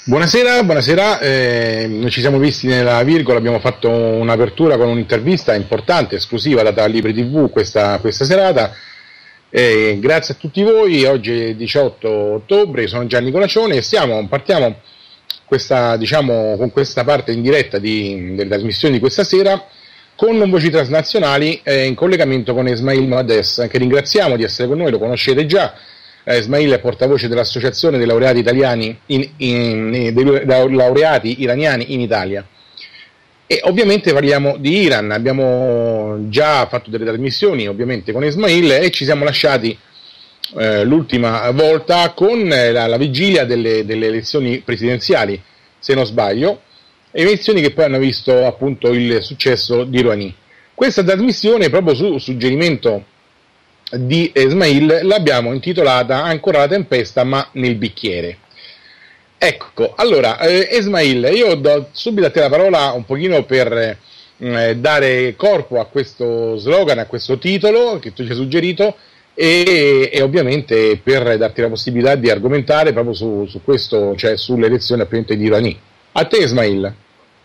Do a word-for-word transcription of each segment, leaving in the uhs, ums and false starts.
Buonasera, buonasera. Eh, noi ci siamo visti nella Virgola, abbiamo fatto un'apertura con un'intervista importante, esclusiva data a Libri ti vu questa, questa serata. Eh, grazie a tutti voi, oggi è diciotto ottobre, sono Gianni Colaccione e stiamo, partiamo questa, diciamo, con questa parte in diretta di, delle trasmissioni di questa sera con Voci Transnazionali eh, in collegamento con Esmail Moaddes, che ringraziamo di essere con noi, lo conoscete già. Eh, Esmail è portavoce dell'Associazione dei laureati italiani in, in, in, dei laureati iraniani in Italia. E ovviamente parliamo di Iran, abbiamo già fatto delle trasmissioni ovviamente con Esmail e ci siamo lasciati eh, l'ultima volta con la, la vigilia delle, delle elezioni presidenziali, se non sbaglio, elezioni che poi hanno visto appunto il successo di Rouhani. Questa trasmissione, proprio su suggerimento di Esmail, l'abbiamo intitolata Ancora la tempesta ma nel bicchiere. Ecco, allora eh, Esmail, io do subito a te la parola un pochino per eh, dare corpo a questo slogan, a questo titolo che tu ci hai suggerito e, e ovviamente per darti la possibilità di argomentare proprio su, su questo, cioè sulle elezioni appunto di Rouhani. A te Esmail.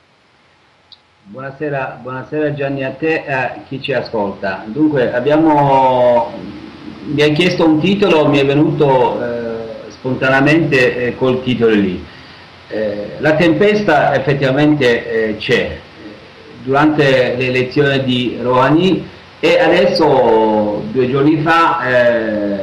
Buonasera, buonasera Gianni, a te e a chi ci ascolta. Dunque, abbiamo, mi hai chiesto un titolo, mi è venuto eh, spontaneamente eh, col titolo lì. Eh, la tempesta effettivamente eh, c'è durante l'elezione di Rouhani e adesso, due giorni fa, eh,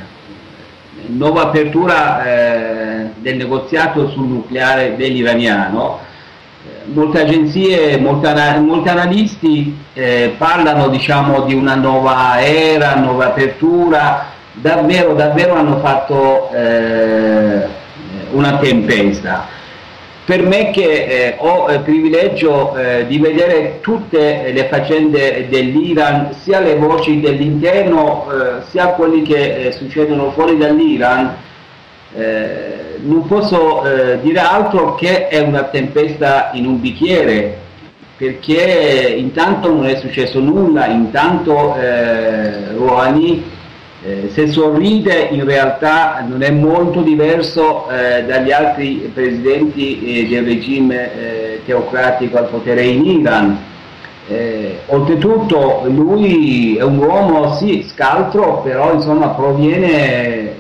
nuova apertura eh, del negoziato sul nucleare dell'iraniano. Molte agenzie, molti, molti analisti eh, parlano diciamo, di una nuova era, nuova apertura, davvero, davvero hanno fatto eh, una tempesta. Per me che eh, ho il privilegio eh, di vedere tutte le faccende dell'Iran, sia le voci dell'interno, eh, sia quelli che eh, succedono fuori dall'Iran, eh, non posso eh, dire altro che è una tempesta in un bicchiere, perché intanto non è successo nulla, intanto eh, Rouhani eh, se sorride in realtà non è molto diverso eh, dagli altri presidenti eh, del regime eh, teocratico al potere in Iran. Eh, oltretutto lui è un uomo sì scaltro, però insomma proviene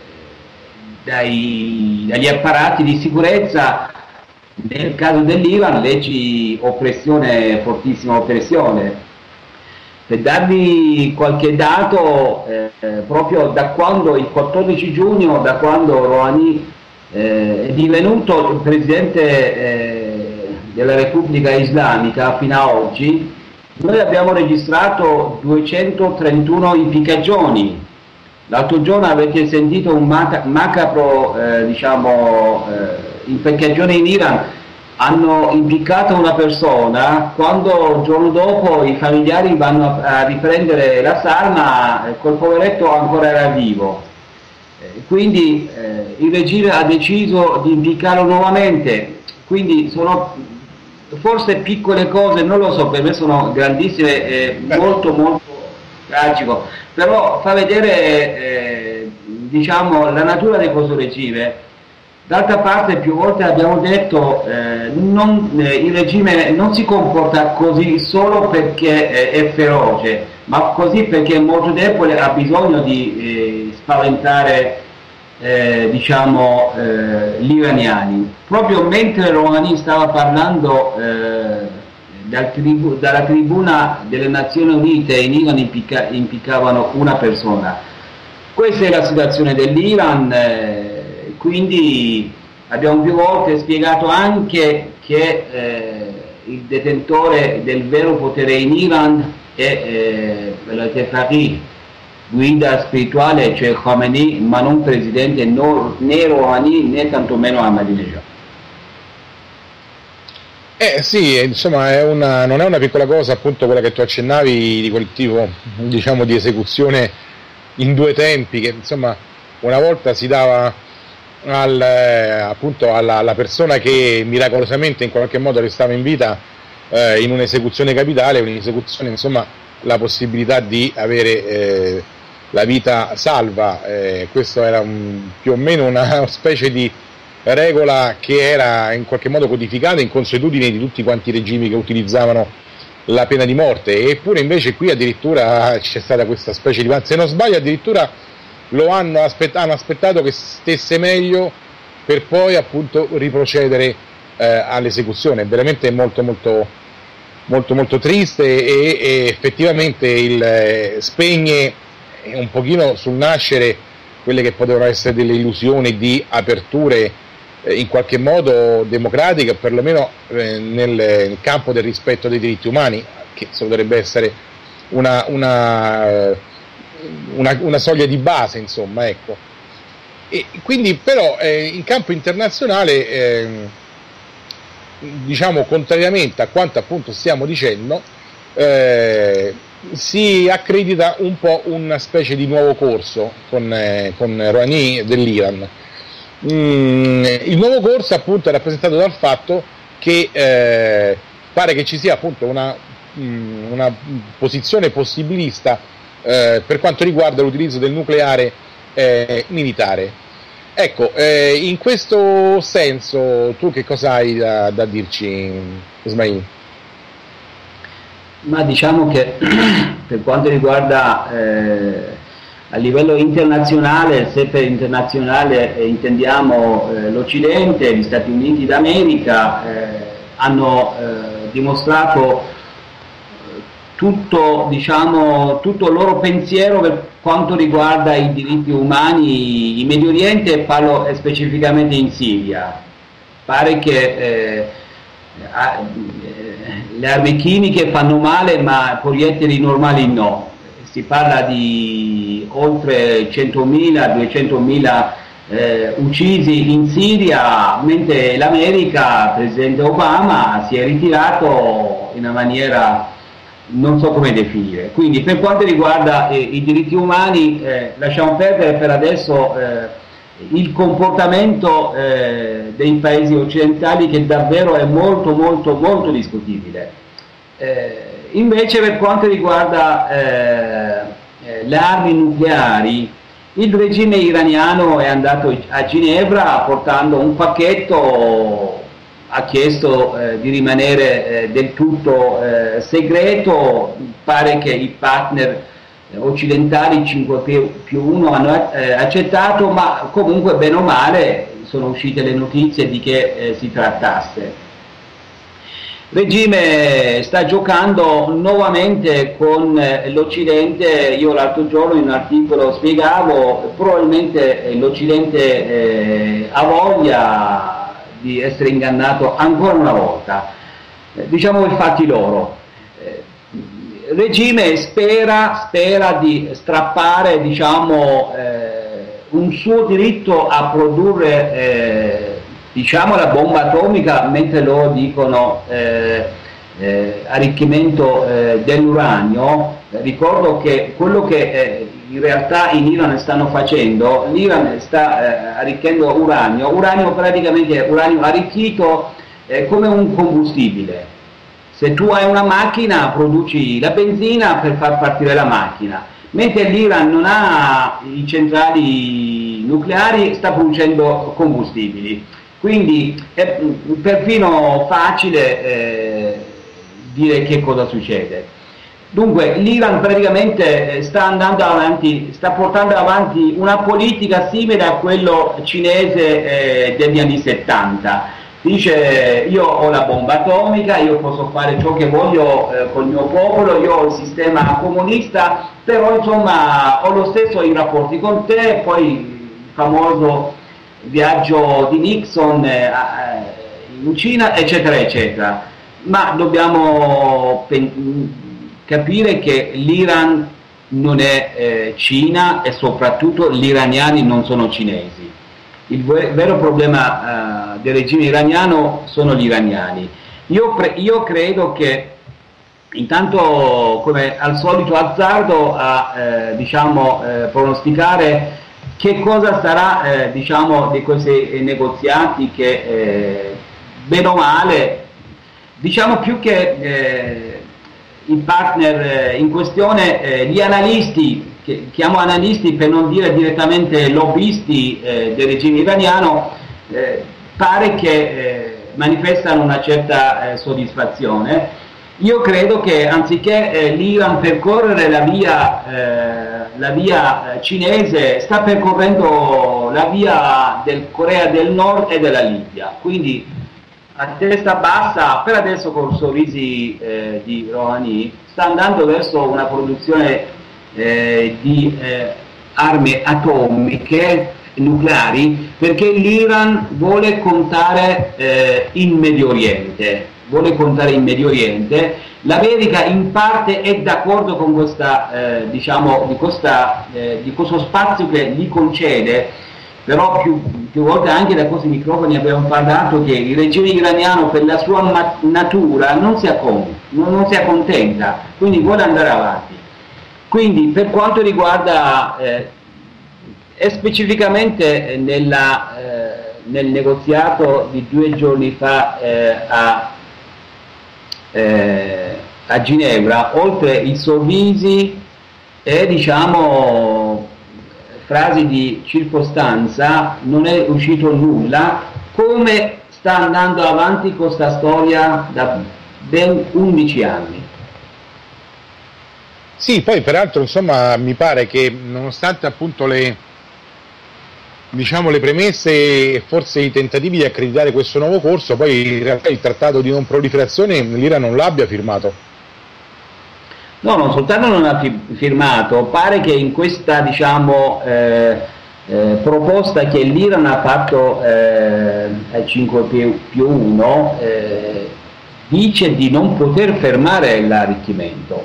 Dai, dagli apparati di sicurezza. Nel caso dell'Iran leggi oppressione, fortissima oppressione. Per darvi qualche dato, eh, proprio da quando, il quattordici giugno, da quando Rouhani eh, è divenuto il presidente eh, della Repubblica Islamica fino ad oggi, noi abbiamo registrato duecentotrentuno impiccagioni. L'altro giorno avete sentito un maca macabro eh, diciamo, eh, impiccagione in Iran, hanno impiccato una persona, quando il giorno dopo i familiari vanno a, a riprendere la salma, quel poveretto ancora era vivo. Eh, quindi eh, il regime ha deciso di impiccarlo nuovamente, quindi sono forse piccole cose, non lo so, per me sono grandissime e molto molto tragico, però fa vedere eh, diciamo, la natura di questo regime. D'altra parte più volte abbiamo detto eh, non, eh, il regime non si comporta così solo perché eh, è feroce, ma così perché è molto debole, ha bisogno di eh, spaventare eh, diciamo, eh, gli iraniani. Proprio mentre Rouhani stava parlando eh, Dal tribu, dalla tribuna delle Nazioni Unite in Iran impicca, impiccavano una persona. Questa è la situazione dell'Iran, eh, quindi abbiamo più volte spiegato anche che eh, il detentore del vero potere in Iran è eh, la Tefari, guida spirituale, cioè Khomeini, ma non presidente né Rouhani né tantomeno Ahmadinejad. Eh sì, insomma è una, non è una piccola cosa appunto quella che tu accennavi di quel tipo diciamo di esecuzione in due tempi, che insomma una volta si dava al, eh, appunto alla, alla persona che miracolosamente in qualche modo restava in vita eh, in un'esecuzione capitale, un'esecuzione insomma la possibilità di avere eh, la vita salva, eh, questo era un, più o meno una specie di regola che era in qualche modo codificata in consuetudine di tutti quanti i regimi che utilizzavano la pena di morte, eppure invece qui addirittura c'è stata questa specie di, se non sbaglio addirittura lo hanno, aspett- hanno aspettato che stesse meglio per poi appunto riprocedere eh, all'esecuzione. È veramente molto molto molto molto triste e, e effettivamente il, eh, spegne un pochino sul nascere quelle che potevano essere delle illusioni di aperture eh, in qualche modo democratiche, perlomeno eh, nel, nel campo del rispetto dei diritti umani, che dovrebbe essere una, una, una, una soglia di base, insomma, ecco. E quindi però eh, in campo internazionale eh, diciamo contrariamente a quanto appunto stiamo dicendo eh, si accredita un po' una specie di nuovo corso con, eh, con Rouhani dell'Iran. Mm, il nuovo corso appunto è rappresentato dal fatto che eh, pare che ci sia appunto una, mm, una posizione possibilista eh, per quanto riguarda l'utilizzo del nucleare eh, militare. Ecco, eh, in questo senso tu che cosa hai da, da dirci, Ismail? Ma diciamo che per quanto riguarda eh, a livello internazionale, se per internazionale eh, intendiamo eh, l'Occidente, gli Stati Uniti d'America eh, hanno eh, dimostrato tutto, diciamo, tutto il loro pensiero per quanto riguarda i diritti umani in Medio Oriente, e parlo specificamente in Siria. Pare che eh, le armi chimiche fanno male, ma proiettili normali no. Si parla di oltre centomila, duecentomila eh, uccisi in Siria, mentre l'America, il presidente Obama, si è ritirato in una maniera non so come definire. Quindi per quanto riguarda eh, i diritti umani eh, lasciamo perdere per adesso eh, il comportamento eh, dei paesi occidentali, che davvero è molto molto molto discutibile. Eh, invece per quanto riguarda eh, eh, le armi nucleari, il regime iraniano è andato a Ginevra portando un pacchetto, ha chiesto eh, di rimanere eh, del tutto eh, segreto. Pare che i partner occidentali cinque più uno hanno eh, accettato, ma comunque bene o male sono uscite le notizie di che eh, si trattasse. Il regime sta giocando nuovamente con eh, l'Occidente. Io l'altro giorno in un articolo spiegavo, probabilmente eh, l'Occidente eh, ha voglia di essere ingannato ancora una volta. Eh, diciamo i fatti loro. Eh, il regime spera, spera di strappare, diciamo, eh, un suo diritto a produrre eh, diciamo la bomba atomica, mentre loro dicono eh, eh, arricchimento eh, dell'uranio. Ricordo che quello che eh, in realtà in Iran stanno facendo, l'Iran sta eh, arricchendo uranio, uranio praticamente è uranio arricchito eh, come un combustibile. Se tu hai una macchina produci la benzina per far partire la macchina, mentre l'Iran non ha i centrali nucleari, sta producendo combustibili. Quindi è perfino facile eh, dire che cosa succede. Dunque l'Iran praticamente sta andando avanti, sta portando avanti una politica simile a quello cinese eh, degli anni settanta. Dice: io ho la bomba atomica, io posso fare ciò che voglio eh, col mio popolo, io ho il sistema comunista, però insomma ho lo stesso i rapporti con te. Poi il famoso viaggio di Nixon eh, in Cina, eccetera eccetera. Ma dobbiamo capire che l'Iran non è eh, Cina, e soprattutto gli iraniani non sono cinesi. Il vero problema eh, del regime iraniano sono gli iraniani. Io, io credo che intanto, come al solito, azzardo a eh, diciamo, eh, pronosticare che cosa sarà eh, diciamo, di questi negoziati che eh, bene o male, diciamo più che eh, i partner eh, in questione, eh, gli analisti, che chiamo analisti per non dire direttamente lobbisti eh, del regime iraniano, eh, pare che eh, manifestano una certa eh, soddisfazione. Io credo che anziché eh, l'Iran percorrere la via, eh, la via cinese, sta percorrendo la via del Corea del Nord e della Libia, quindi a testa bassa, per adesso con sorrisi eh, di Rouhani, sta andando verso una produzione eh, di eh, armi atomiche nucleari, perché l'Iran vuole contare eh, in Medio Oriente. vuole contare in Medio Oriente. L'America in parte è d'accordo con questa, eh, diciamo, di, questa, eh, di questo spazio che gli concede, però più, più volte anche da questi microfoni abbiamo parlato che il regime iraniano per la sua natura non si, accom- non, non si accontenta, quindi vuole andare avanti. Quindi per quanto riguarda eh, e specificamente nella, eh, nel negoziato di due giorni fa eh, a Eh, a Ginevra, oltre i sorrisi e diciamo frasi di circostanza, non è uscito nulla. Come sta andando avanti questa storia da ben undici anni? Sì, poi peraltro insomma mi pare che nonostante appunto le diciamo le premesse e forse i tentativi di accreditare questo nuovo corso, poi in realtà il trattato di non proliferazione l'Iran non l'abbia firmato. No, non soltanto non ha firmato, pare che in questa diciamo eh, eh, proposta che l'Iran ha fatto eh, ai cinque più uno eh, dice di non poter fermare l'arricchimento,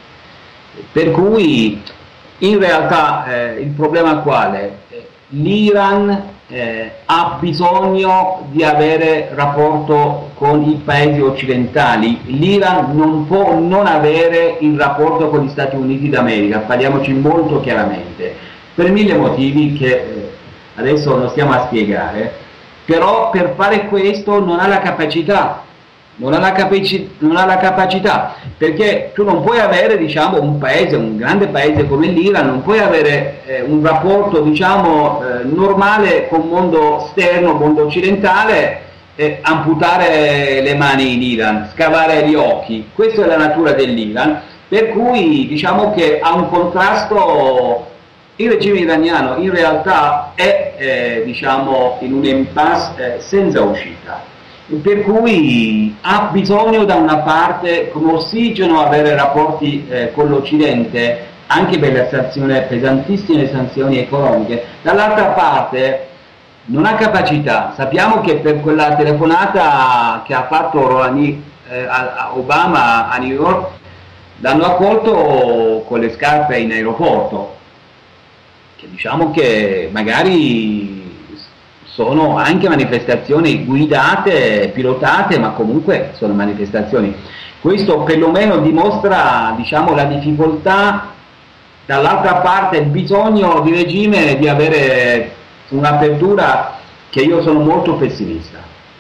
per cui in realtà eh, il problema quale? L'Iran eh, ha bisogno di avere rapporto con i paesi occidentali. L'Iran non può non avere il rapporto con gli Stati Uniti d'America, parliamoci molto chiaramente, per mille motivi che eh, adesso non stiamo a spiegare, però per fare questo non ha la capacità. Non ha, la capaci- non ha la capacità, perché tu non puoi avere diciamo, un paese, un grande paese come l'Iran, non puoi avere eh, un rapporto diciamo, eh, normale con il mondo esterno, mondo occidentale, e amputare le mani in Iran, scavare gli occhi. Questa è la natura dell'Iran, per cui diciamo che ha un contrasto. Il regime iraniano in realtà è eh, diciamo, in un impasse eh, senza uscita, per cui ha bisogno da una parte come ossigeno avere rapporti eh, con l'Occidente, anche per le sanzioni, pesantissime sanzioni economiche, dall'altra parte non ha capacità. Sappiamo che per quella telefonata che ha fatto Rouhani eh, a Obama a New York l'hanno accolto con le scarpe in aeroporto, che diciamo che magari sono anche manifestazioni guidate, pilotate, ma comunque sono manifestazioni. Questo perlomeno dimostra diciamo, la difficoltà, dall'altra parte il bisogno di regime di avere un'apertura, che io sono molto pessimista.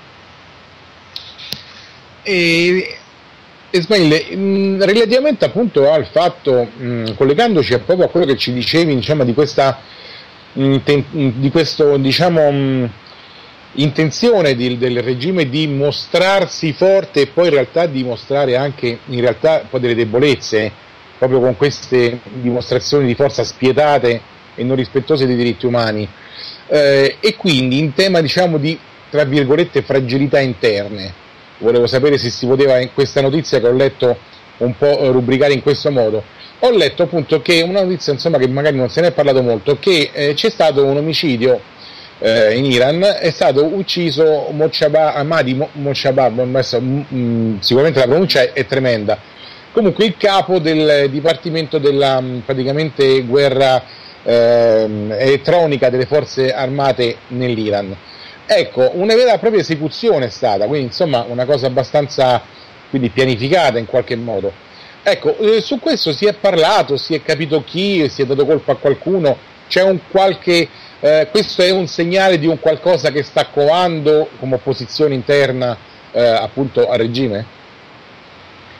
E, Ismail, mh, relativamente appunto al fatto, mh, collegandoci proprio a quello che ci dicevi diciamo, di questa di questo diciamo mh, intenzione di, del regime di mostrarsi forte e poi in realtà dimostrare anche in realtà poi delle debolezze proprio con queste dimostrazioni di forza spietate e non rispettose dei diritti umani, eh, e quindi in tema diciamo di tra virgolette fragilità interne. Volevo sapere se si poteva, in questa notizia che ho letto, un po' rubricare in questo modo. Ho letto appunto che una notizia insomma che magari non se ne è parlato molto, che eh, c'è stato un omicidio eh, in Iran, è stato ucciso Mojtaba Ahmadi Mojtaba, sicuramente la pronuncia è, è tremenda, comunque il capo del dipartimento della praticamente guerra eh, elettronica delle forze armate nell'Iran. Ecco, una vera e propria esecuzione è stata, quindi insomma una cosa abbastanza quindi pianificata in qualche modo. Ecco, eh, su questo si è parlato, si è capito chi, si è dato colpa a qualcuno, c'è un qualche, eh, questo è un segnale di un qualcosa che sta covando come opposizione interna eh, appunto al regime?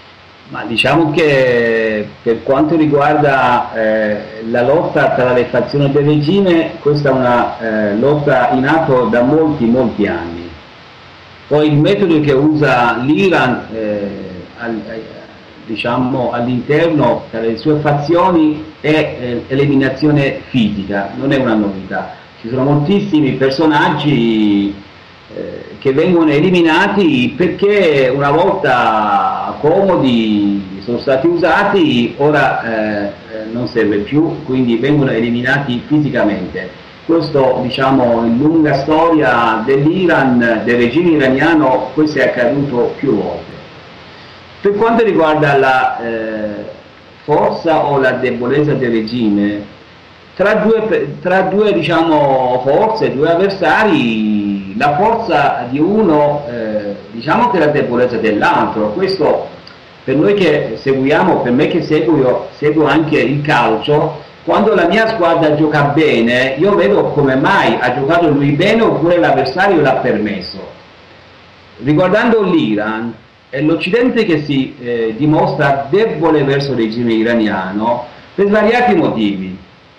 Ma diciamo che per quanto riguarda eh, la lotta tra le fazioni del regime, questa è una eh, lotta in atto da molti, molti anni. Poi il metodo che usa l'Iran eh, al, eh, diciamo, all'interno delle sue fazioni è eh, eliminazione fisica, non è una novità. Ci sono moltissimi personaggi eh, che vengono eliminati perché una volta comodi sono stati usati, ora eh, non serve più, quindi vengono eliminati fisicamente. Questo, diciamo, in lunga storia dell'Iran, del regime iraniano, questo è accaduto più volte. Per quanto riguarda la eh, forza o la debolezza del regime, tra due, tra due diciamo, forze, due avversari, la forza di uno eh, diciamo che è la debolezza dell'altro. Questo per noi che seguiamo, per me che seguo, seguo anche il calcio, quando la mia squadra gioca bene, io vedo come mai ha giocato lui bene oppure l'avversario l'ha permesso. Riguardando l'Iran, è l'Occidente che si eh, dimostra debole verso il regime iraniano per svariati motivi.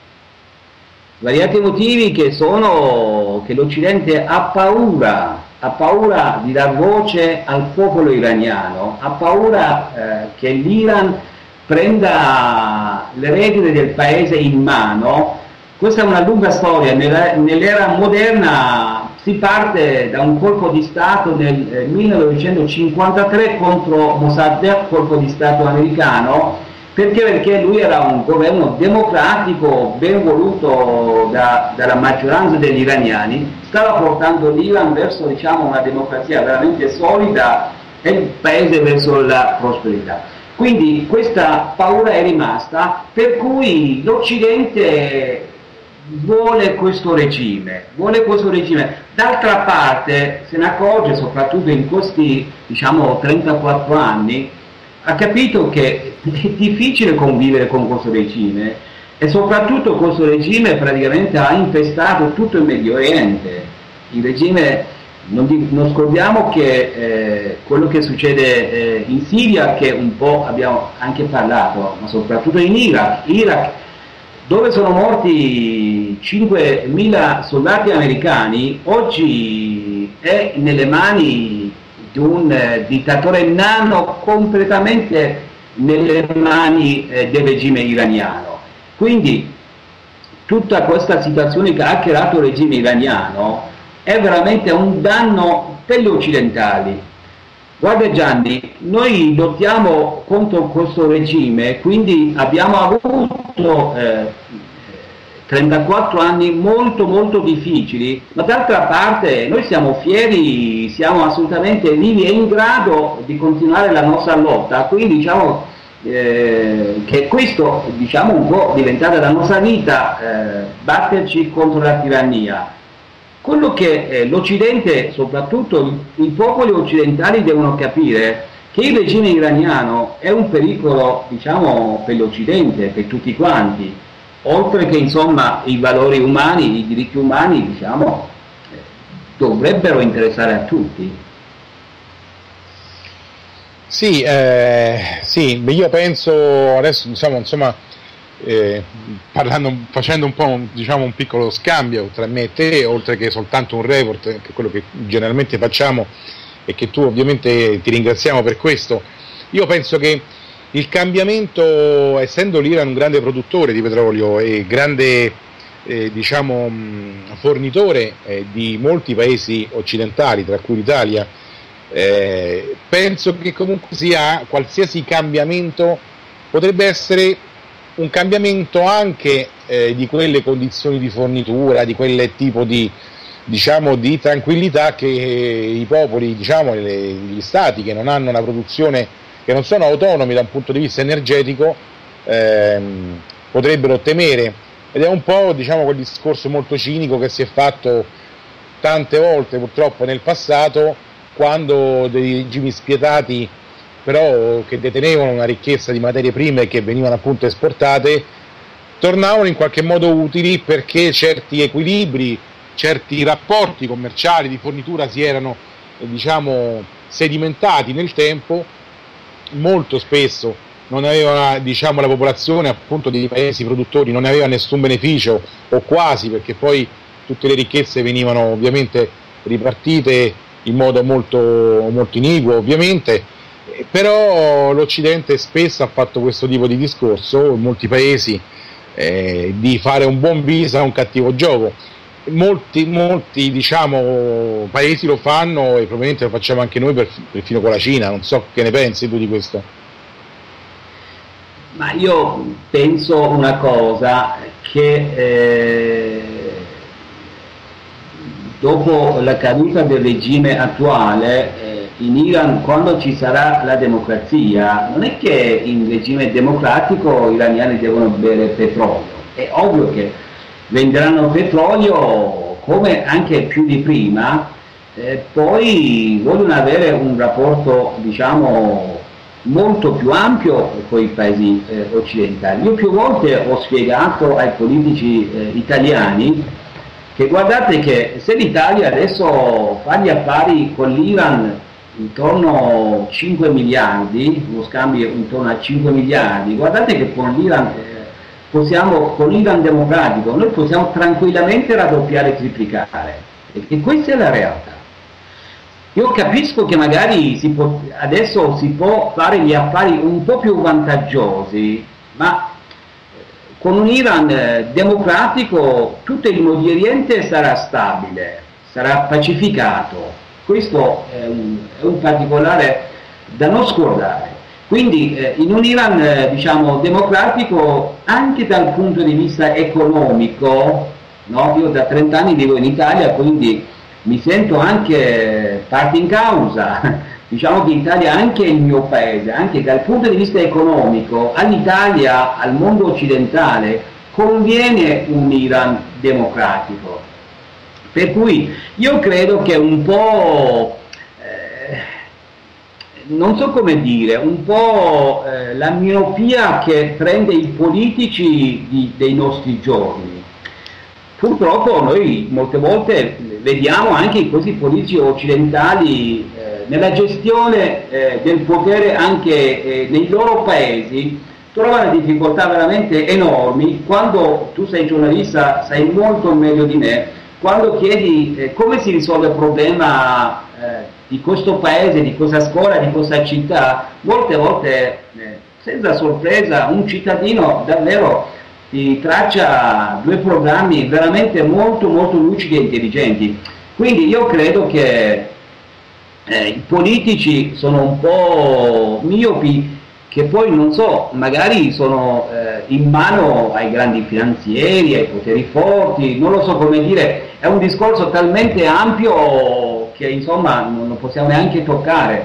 Svariati motivi che sono che l'Occidente ha paura, ha paura di dar voce al popolo iraniano, ha paura eh, che l'Iran prenda le redini del paese in mano. Questa è una lunga storia, nell'era moderna si parte da un colpo di Stato nel millenovecentocinquantatré contro Mossadegh, colpo di Stato americano, perché? Perché lui era un governo democratico ben voluto da, dalla maggioranza degli iraniani, stava portando l'Iran verso, diciamo, una democrazia veramente solida e il paese verso la prosperità. Quindi questa paura è rimasta, per cui l'Occidente vuole questo regime, vuole questo regime. D'altra parte se ne accorge, soprattutto in questi, diciamo, trentaquattro anni, ha capito che è difficile convivere con questo regime e soprattutto questo regime praticamente ha infestato tutto il Medio Oriente. Il regime, non, di, non scordiamo che eh, quello che succede eh, in Siria, che un po' abbiamo anche parlato, ma soprattutto in Iraq, Iraq dove sono morti cinquemila soldati americani, oggi è nelle mani di un eh, dittatore nano, completamente nelle mani eh, del regime iraniano. Quindi tutta questa situazione che ha creato il regime iraniano è veramente un danno per gli occidentali. Guarda Gianni, noi lottiamo contro questo regime, quindi abbiamo avuto eh, trentaquattro anni molto molto difficili, ma d'altra parte noi siamo fieri, siamo assolutamente vivi e in grado di continuare la nostra lotta, quindi diciamo eh, che questo, diciamo, un po' diventata la nostra vita, eh, batterci contro la tirannia. Quello che eh, l'Occidente, soprattutto i popoli occidentali, devono capire che il regime iraniano è un pericolo, diciamo, per l'Occidente, per tutti quanti. Oltre che, insomma, i valori umani, i diritti umani, diciamo, eh, dovrebbero interessare a tutti. Sì, eh, sì, io penso adesso, diciamo, insomma, eh, parlando, facendo un po', diciamo, un piccolo scambio tra me e te, oltre che soltanto un report, che è quello che generalmente facciamo e che tu ovviamente ti ringraziamo per questo, io penso che il cambiamento, essendo l'Iran un grande produttore di petrolio e grande eh, diciamo, fornitore eh, di molti paesi occidentali, tra cui l'Italia, eh, penso che comunque sia qualsiasi cambiamento potrebbe essere un cambiamento anche eh, di quelle condizioni di fornitura, di quel tipo di, diciamo, di tranquillità che eh, i popoli, diciamo, le, gli stati che non hanno una produzione, che non sono autonomi da un punto di vista energetico, ehm, potrebbero temere. Ed è un po', diciamo, quel discorso molto cinico che si è fatto tante volte purtroppo nel passato, quando dei regimi spietati, però che detenevano una ricchezza di materie prime che venivano appunto esportate, tornavano in qualche modo utili perché certi equilibri, certi rapporti commerciali di fornitura si erano, diciamo, sedimentati nel tempo, molto spesso non aveva, diciamo, la popolazione appunto dei paesi produttori non aveva nessun beneficio o quasi, perché poi tutte le ricchezze venivano ovviamente ripartite in modo molto, molto iniquo ovviamente, però l'Occidente spesso ha fatto questo tipo di discorso in molti paesi, eh, di fare un buon viso a un cattivo gioco. Molti, molti diciamo, paesi lo fanno e probabilmente lo facciamo anche noi, per, perfino con la Cina. Non so che ne pensi tu di questo. Ma io penso una cosa, che eh, dopo la caduta del regime attuale eh, in Iran, quando ci sarà la democrazia, non è che in regime democratico gli iraniani devono bere petrolio, è ovvio che venderanno petrolio come anche più di prima, eh, poi vogliono avere un rapporto, diciamo, molto più ampio con i paesi eh, occidentali. Io più volte ho spiegato ai politici eh, italiani che guardate che se l'Italia adesso fa gli affari con l'Iran intorno a cinque miliardi, uno scambio intorno a cinque miliardi, guardate che con l'Iran eh, possiamo, con l'Iran democratico, noi possiamo tranquillamente raddoppiare e triplicare, e, e questa è la realtà. Io capisco che magari si può, adesso si può fare gli affari un po' più vantaggiosi, ma con un Iran eh, democratico tutto il Medio Oriente sarà stabile, sarà pacificato. Questo è un, è un particolare da non scordare. Quindi eh, in un Iran eh, diciamo, democratico, anche dal punto di vista economico, no? Io da trenta anni vivo in Italia, quindi mi sento anche parte in causa. Diciamo che l'Italia è anche il mio paese, anche dal punto di vista economico, all'Italia, al mondo occidentale, conviene un Iran democratico. Per cui io credo che un po', eh, non so come dire, un po' eh, la miopia che prende i politici di, dei nostri giorni. Purtroppo noi molte volte vediamo anche questi politici occidentali eh, nella gestione eh, del potere anche eh, nei loro paesi trovano difficoltà veramente enormi. Quando tu sei giornalista sai molto meglio di me, quando chiedi eh, come si risolve il problema eh, di questo paese, di questa scuola, di questa città, molte volte eh, senza sorpresa un cittadino davvero ti traccia due programmi veramente molto molto lucidi e intelligenti. Quindi io credo che eh, i politici sono un po' miopi, che poi non so, magari sono eh, in mano ai grandi finanzieri, ai poteri forti, non lo so come dire, è un discorso talmente ampio che insomma non lo possiamo neanche toccare.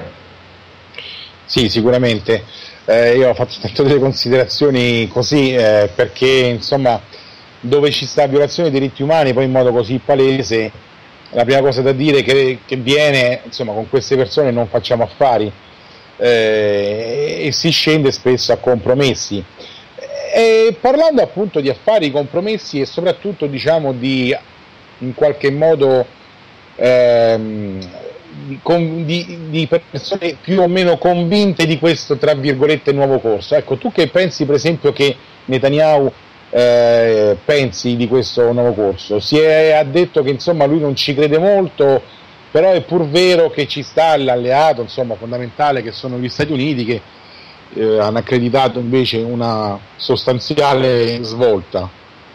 Sì, sicuramente. Eh, io ho fatto tanto delle considerazioni così eh, perché insomma dove ci sta violazione dei diritti umani poi in modo così palese, la prima cosa da dire che, che viene, insomma, con queste persone non facciamo affari eh, e si scende spesso a compromessi. E parlando appunto di affari, compromessi e soprattutto diciamo di in qualche modo ehm, Con, di, di persone più o meno convinte di questo tra virgolette nuovo corso. Ecco, tu che pensi per esempio che Netanyahu eh, pensi di questo nuovo corso? Si è ha detto che insomma lui non ci crede molto, però è pur vero che ci sta l'alleato insomma fondamentale che sono gli Stati Uniti, che eh, hanno accreditato invece una sostanziale svolta.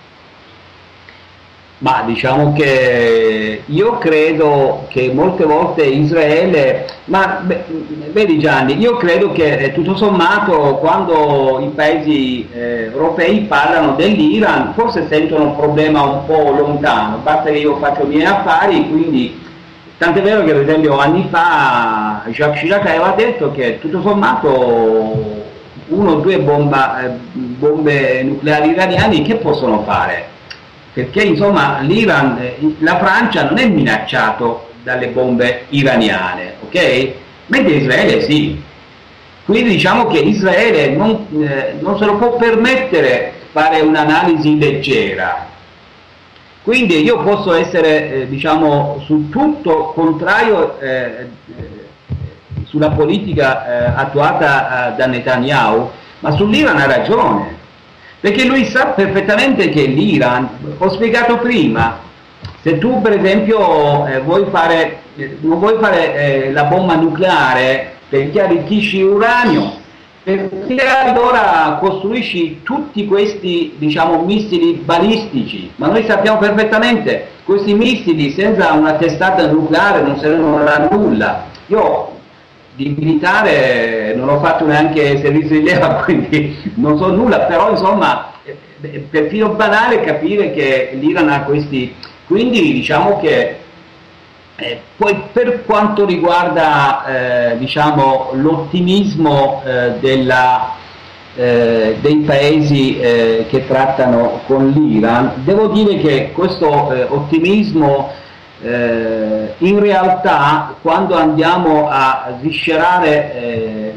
Ma diciamo che io credo che molte volte Israele, ma beh, vedi Gianni, io credo che eh, tutto sommato quando i paesi eh, europei parlano dell'Iran forse sentono un problema un po' lontano, basta che io faccio i miei affari, quindi tant'è vero che per esempio anni fa Jacques Chirac aveva detto che tutto sommato uno o due bomba, eh, bombe nucleari iraniane che possono fare? Perché insomma l'Iran, la Francia non è minacciato dalle bombe iraniane, ok? Mentre Israele sì. Quindi diciamo che Israele non, eh, non se lo può permettere fare un'analisi leggera. Quindi io posso essere eh, diciamo su tutto contrario, eh, sulla politica eh, attuata eh, da Netanyahu, ma sull'Iran ha ragione, perché lui sa perfettamente che l'Iran, ho spiegato prima, se tu per esempio eh, vuoi fare, eh, non vuoi fare eh, la bomba nucleare perché arricchisci uranio, perché allora costruisci tutti questi, diciamo, missili balistici, ma noi sappiamo perfettamente questi missili senza una testata nucleare non servono a nulla. Io di militare non ho fatto neanche servizio di leva, quindi non so nulla, però insomma è perfino banale capire che l'Iran ha questi, quindi diciamo che Eh, poi per quanto riguarda eh, diciamo, l'ottimismo eh, della, eh, dei paesi eh, che trattano con l'Iran, devo dire che questo eh, ottimismo eh, in realtà quando andiamo a sviscerare eh,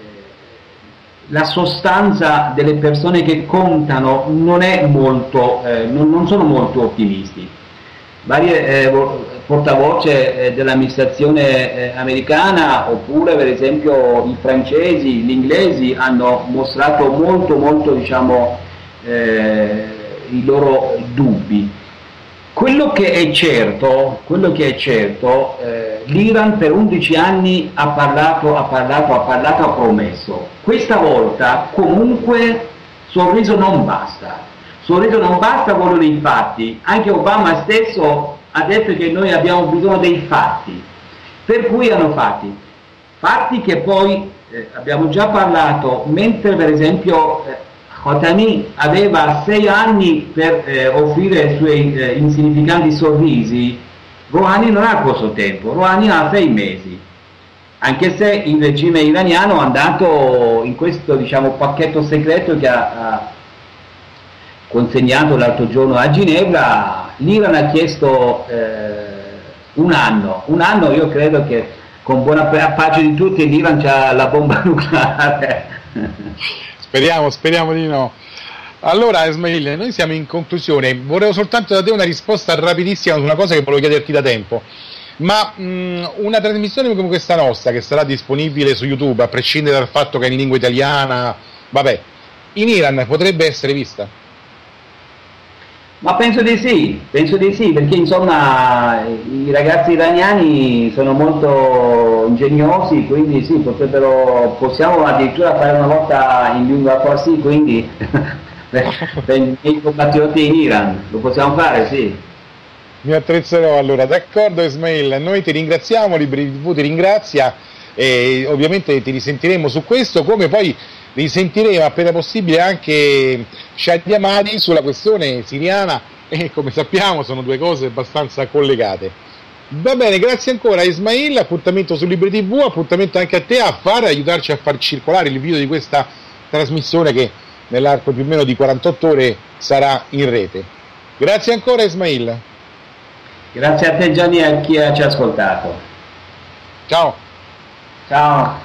la sostanza delle persone che contano non è molto, eh, non, non sono molto ottimisti. Varie eh, portavoce eh, dell'amministrazione eh, americana, oppure per esempio i francesi, gli inglesi hanno mostrato molto molto diciamo eh, i loro dubbi. Quello che è certo, quello che è certo eh, l'Iran per undici anni ha parlato, ha parlato, ha parlato, ha promesso. Questa volta comunque sorriso non basta. Sorriso non basta, vogliono i fatti. Anche Obama stesso ha detto che noi abbiamo bisogno dei fatti, per cui hanno fatti. Fatti che poi eh, abbiamo già parlato, mentre per esempio eh, Khatami aveva sei anni per eh, offrire i suoi eh, insignificanti sorrisi, Rouhani non ha questo tempo, Rouhani ha sei mesi. Anche se il regime iraniano è andato in questo diciamo, pacchetto segreto che ha, ha consegnato l'altro giorno a Ginevra, l'Iran ha chiesto eh, un anno, un anno io credo che con buona pace di tutti l'Iran c'ha la bomba nucleare. Speriamo, speriamo di no. Allora Ismail, noi siamo in conclusione, volevo soltanto da te una risposta rapidissima su una cosa che volevo chiederti da tempo, ma mh, una trasmissione come questa nostra, che sarà disponibile su YouTube, a prescindere dal fatto che è in lingua italiana, vabbè, in Iran potrebbe essere vista? Ma penso di sì, penso di sì, perché insomma i ragazzi iraniani sono molto ingegnosi, quindi sì, potrebbero, possiamo addirittura fare una volta in lingua farsi, quindi per, per i miei compatrioti in Iran, lo possiamo fare, sì. Mi attrezzerò allora, d'accordo Ismail, noi ti ringraziamo, Libri tivù ti ringrazia e ovviamente ti risentiremo su questo, come poi risentiremo appena possibile anche Shadi Amadi sulla questione siriana e come sappiamo sono due cose abbastanza collegate. Va bene, grazie ancora Ismail, appuntamento su Libri tivù, appuntamento anche a te a far aiutarci a far circolare il video di questa trasmissione che nell'arco più o meno di quarantotto ore sarà in rete. Grazie ancora Ismail. Grazie a te Gianni e a chi ci ha ascoltato. Ciao. Ciao.